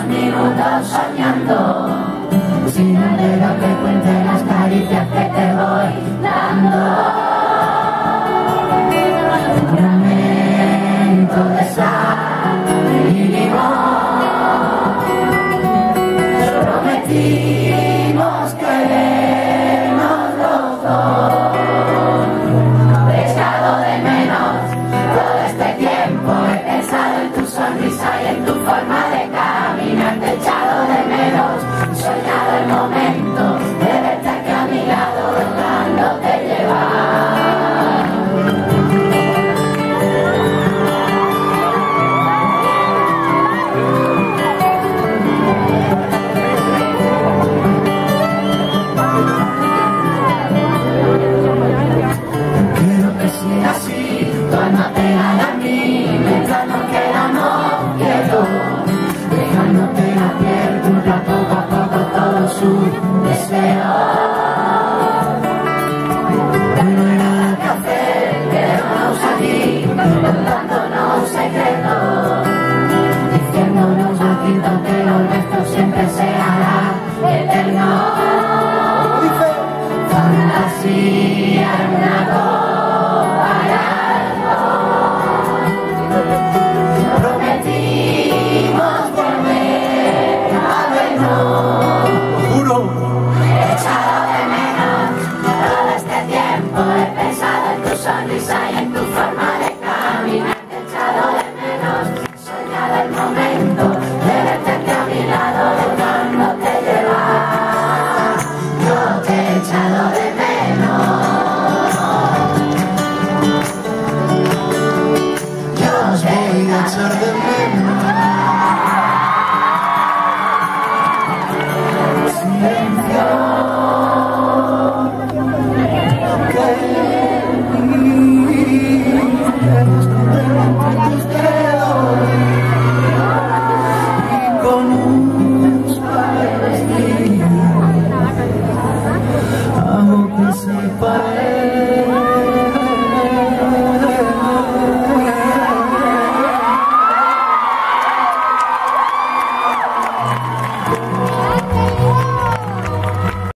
los minutos soñando, sin anhelo que cuente las caricias que te voy dando. Un fragmento de sal y limón, prometimos querernos los dos. He echado de menos todo este tiempo, he pensado en tu sonrisa y en tu forma de caminar. Te he echado de menos, soñado el momento de verte aquí a mi lado, dejándote llevar. Quiero que sea así, tu alma pegada a mí, mientras no queda no quiero, dejándote la piel, cumpla poco a poco todo su deseo. Hoy no hay nada que hacer, quedémonos aquí, contándonos un secreto, diciéndonos bonito que lo nuestro siempre se hará eterno. Fantasía en una copa alto, prometimos volver a vernos. Juro. He echado de menos todo este tiempo, he pensado en tu sonrisa y en tu forma de caminar. Te he echado de menos, soñado el momento de verte aquí a mi lado, dejándote llevar. Yo te he echado de menos, yo os voy a echar de menos.